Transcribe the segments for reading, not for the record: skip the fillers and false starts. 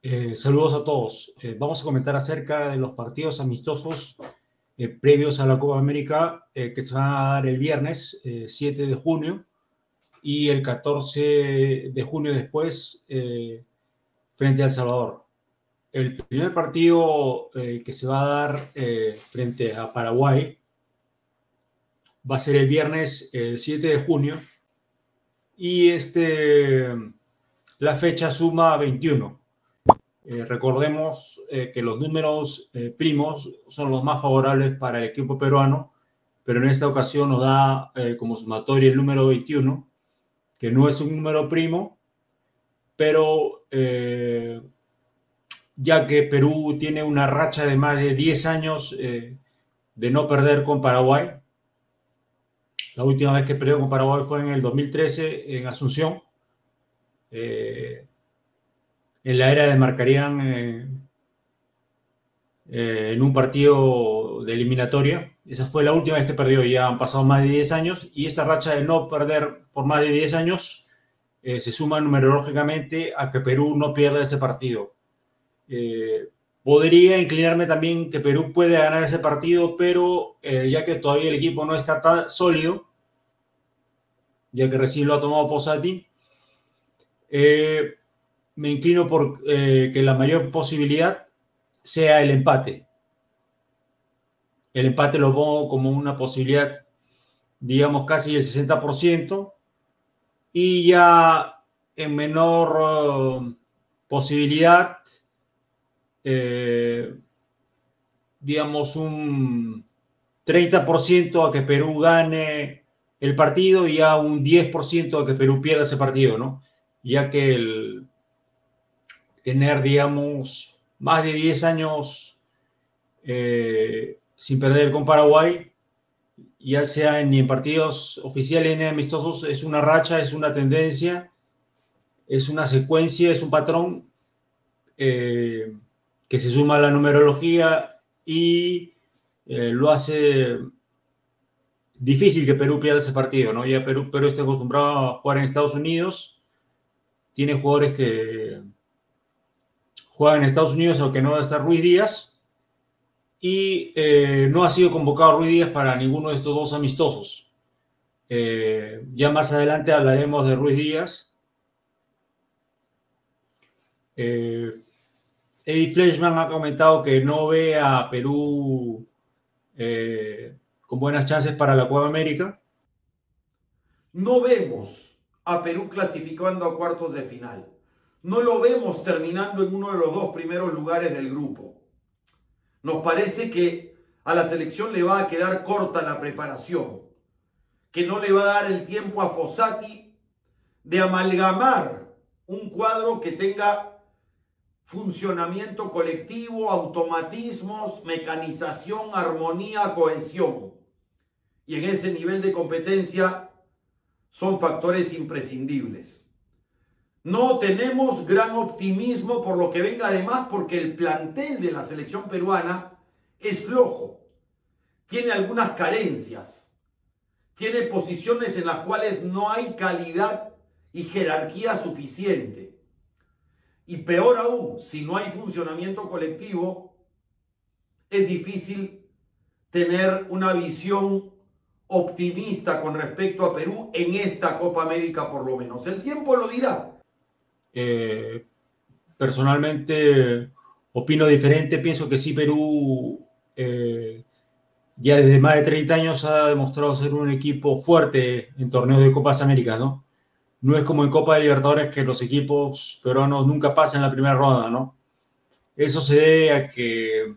Saludos a todos. Vamos a comentar acerca de los partidos amistosos previos a la Copa América que se van a dar el viernes 7 de junio y el 14 de junio después frente a El Salvador. El primer partido que se va a dar frente a Paraguay va a ser el viernes 7 de junio y la fecha suma 21. Recordemos que los números primos son los más favorables para el equipo peruano, pero en esta ocasión nos da como sumatoria el número 21, que no es un número primo, pero ya que Perú tiene una racha de más de 10 años de no perder con Paraguay. La última vez que perdió con Paraguay fue en el 2013 en Asunción. En la era de Marcarían en un partido de eliminatoria. Esa fue la última vez que perdió. Ya han pasado más de 10 años y esta racha de no perder por más de 10 años se suma numerológicamente a que Perú no pierda ese partido. Podría inclinarme también que Perú puede ganar ese partido, pero ya que todavía el equipo no está tan sólido, ya que recién lo ha tomado Fossati, me inclino por que la mayor posibilidad sea el empate. El empate lo pongo como una posibilidad, digamos, casi el 60%, y ya en menor posibilidad, digamos, un 30% a que Perú gane el partido y ya un 10% a que Perú pierda ese partido, ¿no? Ya que el tener, digamos, más de 10 años sin perder con Paraguay, ya sea ni en partidos oficiales ni amistosos, es una racha, es una tendencia, es una secuencia, es un patrón que se suma a la numerología y lo hace difícil que Perú pierda ese partido, ¿no? Ya Perú está acostumbrado a jugar en Estados Unidos, tiene jugadores que juegan en Estados Unidos, aunque no va a estar Ruiz Díaz, y no ha sido convocado Ruiz Díaz para ninguno de estos dos amistosos. Ya más adelante hablaremos de Ruiz Díaz. Eddie Fleischmann ha comentado que no ve a Perú con buenas chances para la Copa América. No vemos a Perú clasificando a cuartos de final. No lo vemos terminando en uno de los dos primeros lugares del grupo. Nos parece que a la selección le va a quedar corta la preparación, que no le va a dar el tiempo a Fossati de amalgamar un cuadro que tenga funcionamiento colectivo, automatismos, mecanización, armonía, cohesión. Y en ese nivel de competencia son factores imprescindibles. No tenemos gran optimismo por lo que venga, además porque el plantel de la selección peruana es flojo, tiene algunas carencias, tiene posiciones en las cuales no hay calidad y jerarquía suficiente. Y peor aún, si no hay funcionamiento colectivo, es difícil tener una visión optimista con respecto a Perú en esta Copa América, por lo menos. El tiempo lo dirá. Personalmente opino diferente. Pienso que sí, Perú ya desde más de 30 años ha demostrado ser un equipo fuerte en torneos de Copas Américas, ¿no? No es como en Copa de Libertadores, que los equipos peruanos nunca pasan la primera ronda, ¿no? Eso se debe a que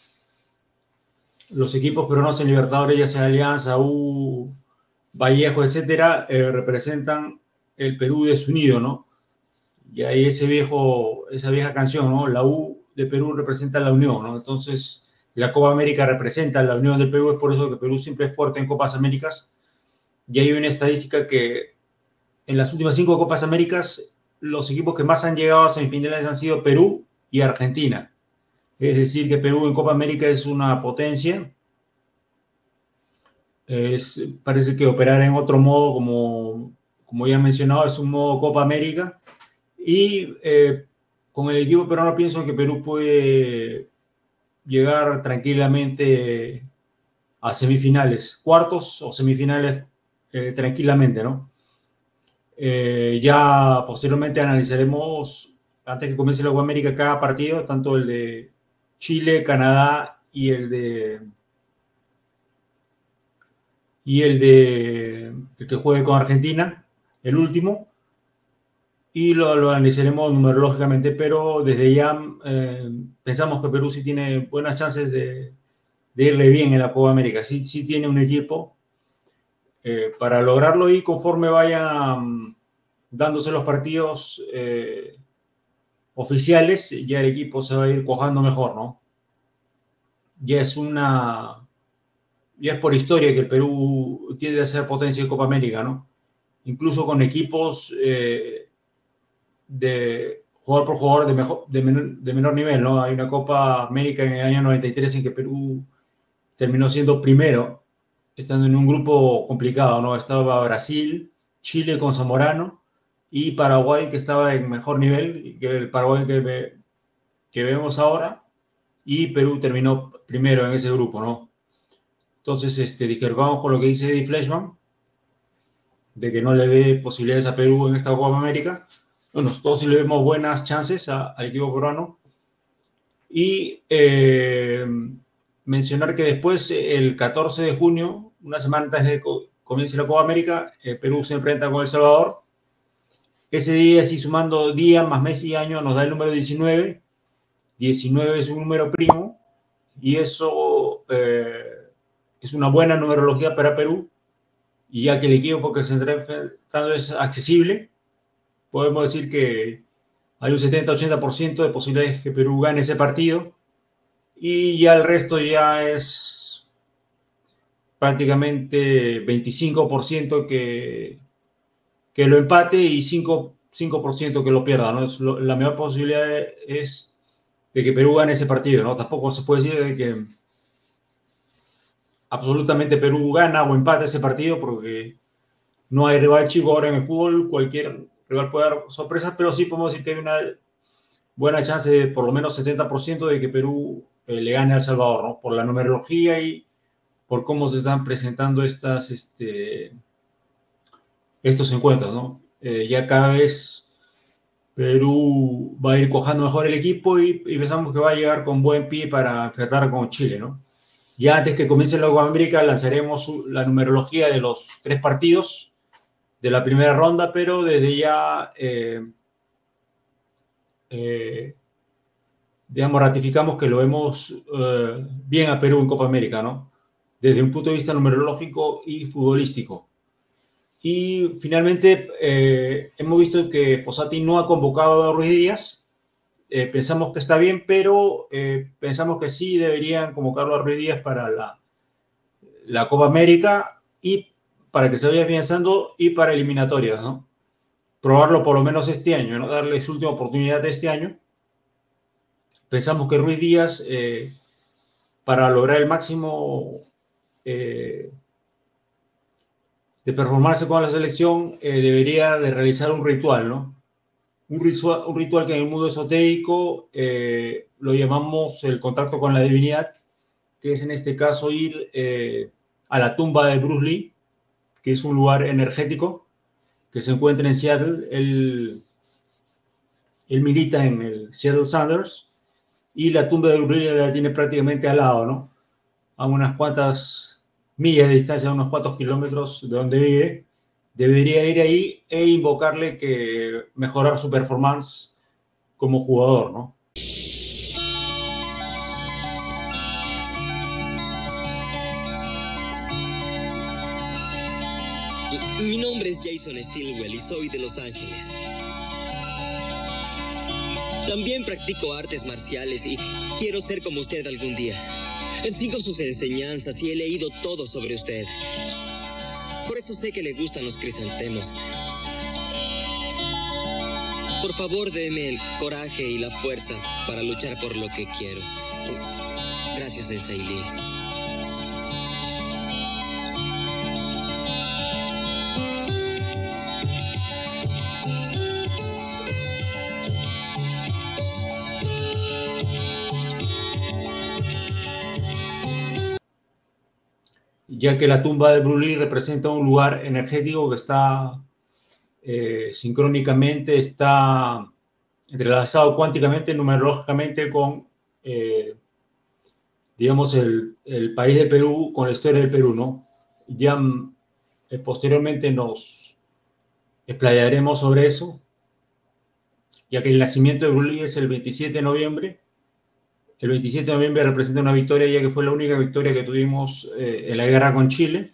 los equipos peruanos en Libertadores, ya sea Alianza, U, Vallejo, etcétera, representan el Perú desunido, ¿no? Y ahí esa vieja canción, ¿no? La U de Perú representa la unión, ¿no? Entonces, la Copa América representa la unión del Perú, es por eso que Perú siempre es fuerte en Copas Américas. Y hay una estadística que en las últimas 5 Copas Américas, los equipos que más han llegado a semifinales han sido Perú y Argentina. Es decir, que Perú en Copa América es una potencia. Parece que operar en otro modo, como ya he mencionado, es un modo Copa América. Y con el equipo peruano pienso que Perú puede llegar tranquilamente a semifinales, cuartos o semifinales tranquilamente, ¿no? Ya posteriormente analizaremos, antes que comience la Copa América, cada partido, tanto el de Chile, Canadá y el que juegue con Argentina, el último, y lo analizaremos numerológicamente, pero desde ya pensamos que Perú sí tiene buenas chances de irle bien en la Copa América, sí tiene un equipo para lograrlo, y conforme vayan dándose los partidos oficiales, ya el equipo se va a ir cojando mejor, ¿no? Ya es por historia que el Perú tiende a ser potencia en Copa América, ¿no? Incluso con equipos de jugador por jugador de menor nivel, ¿no? Hay una Copa América en el año 93 en que Perú terminó siendo primero, estando en un grupo complicado, ¿no? Estaba Brasil, Chile con Zamorano y Paraguay, que estaba en mejor nivel que el Paraguay que vemos ahora, y Perú terminó primero en ese grupo, ¿no? Entonces, dije, vamos con lo que dice Eddie Fleischmann, de que no le ve posibilidades a Perú en esta Copa América. Bueno, nosotros sí le vemos buenas chances al equipo peruano. Y mencionar que después, el 14 de junio, una semana antes de que comience la Copa América, Perú se enfrenta con El Salvador. Ese día, si sumando día más mes y año, nos da el número 19. 19 es un número primo, y eso es una buena numerología para Perú. Y ya que el equipo que se está enfrentando es accesible, podemos decir que hay un 70-80% de posibilidades que Perú gane ese partido, y ya el resto ya es prácticamente 25% que lo empate y 5% que lo pierda, ¿no? La mejor posibilidad es de que Perú gane ese partido, ¿no? Tampoco se puede decir de que absolutamente Perú gana o empata ese partido, porque no hay rival chico ahora en el fútbol, cualquier rival puede dar sorpresas, pero sí podemos decir que hay una buena chance de por lo menos 70% de que Perú le gane a El Salvador, ¿no? Por la numerología y por cómo se están presentando estos encuentros, ¿no? Ya cada vez Perú va a ir cojando mejor el equipo, y pensamos que va a llegar con buen pie para enfrentar con Chile, ¿no? Ya antes que comience la Copa América lanzaremos la numerología de los 3 partidos de la primera ronda, pero desde ya digamos, ratificamos que lo vemos bien a Perú en Copa América, ¿no? Desde un punto de vista numerológico y futbolístico. Y finalmente hemos visto que Fossati no ha convocado a Ruiz Díaz. Pensamos que está bien, pero pensamos que sí deberían convocarlo a Ruiz Díaz para la Copa América, y para que se vaya afianzando, y para eliminatorias, ¿no? Probarlo por lo menos este año, ¿no? Darle su última oportunidad de este año. Pensamos que Ruiz Díaz, para lograr el máximo de performarse con la selección, debería de realizar un ritual, ¿no? Un ritual que en el mundo esotérico lo llamamos el contacto con la divinidad, que es en este caso ir a la tumba de Bruce Lee, que es un lugar energético que se encuentra en Seattle. Él milita en el Seattle Sounders, y la tumba de Bruce Lee la tiene prácticamente al lado, ¿no? A unas cuantas millas de distancia, a unos cuantos kilómetros de donde vive. Debería ir ahí e invocarle que mejorar su performance como jugador, ¿no? Mi nombre es Jason Stilwell y soy de Los Ángeles. También practico artes marciales y quiero ser como usted algún día. Sigo sus enseñanzas y he leído todo sobre usted. Por eso sé que le gustan los crisantemos. Por favor, deme el coraje y la fuerza para luchar por lo que quiero. Gracias, Sensei Lee. ya que la tumba de Bruce Lee representa un lugar energético que está sincrónicamente, está entrelazado cuánticamente, numerológicamente con, digamos, el país de Perú, con la historia del Perú, ¿no? Ya posteriormente nos explayaremos sobre eso, ya que el nacimiento de Bruce Lee es el 27 de noviembre. El 27 de noviembre representa una victoria, ya que fue la única victoria que tuvimos en la guerra con Chile,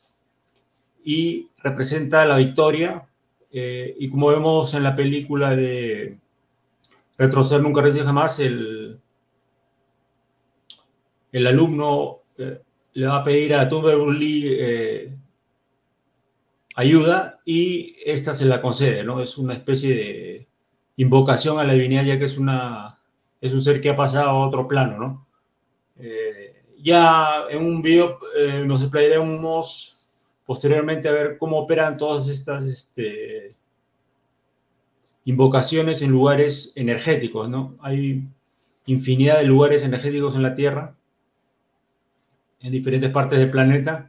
y representa la victoria, y como vemos en la película de Retroceder nunca resiste jamás, el alumno le va a pedir a la tumba de Bruce Lee ayuda, y esta se la concede, ¿no? Es una especie de invocación a la divinidad, ya que es un ser que ha pasado a otro plano, ¿no? Ya en un video nos explayaremos posteriormente a ver cómo operan todas estas invocaciones en lugares energéticos, ¿no? Hay infinidad de lugares energéticos en la Tierra, en diferentes partes del planeta,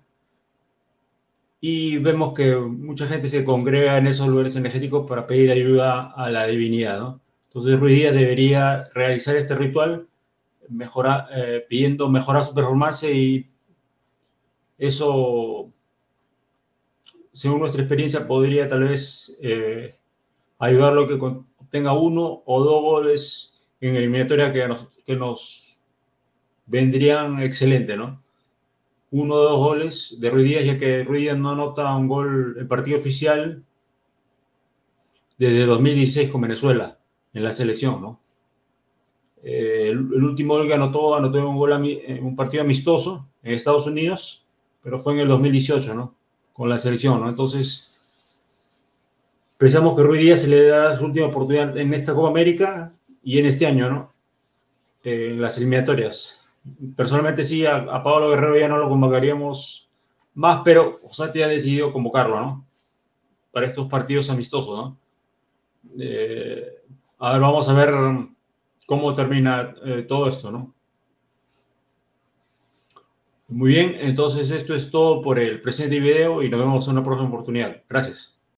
y vemos que mucha gente se congrega en esos lugares energéticos para pedir ayuda a la divinidad, ¿no? Entonces Ruiz Díaz debería realizar este ritual, pidiendo mejorar su performance, y eso, según nuestra experiencia, podría tal vez ayudarlo a que obtenga 1 o 2 goles en eliminatoria que nos vendrían excelente, ¿no? 1 o 2 goles de Ruiz Díaz, ya que Ruiz Díaz no anota un gol en partido oficial desde 2016 con Venezuela en la selección, ¿no? El último gol que anotó un gol en un partido amistoso en Estados Unidos, pero fue en el 2018, ¿no? Con la selección, ¿no? Entonces, pensamos que Ruiz Díaz se le da su última oportunidad en esta Copa América y en este año, ¿no? En las eliminatorias. Personalmente sí, a Pablo Guerrero ya no lo convocaríamos más, pero Fossati ha decidido convocarlo, ¿no? Para estos partidos amistosos, ¿no? A ver, vamos a ver cómo termina todo esto, ¿no? Muy bien, entonces esto es todo por el presente video y nos vemos en una próxima oportunidad. Gracias.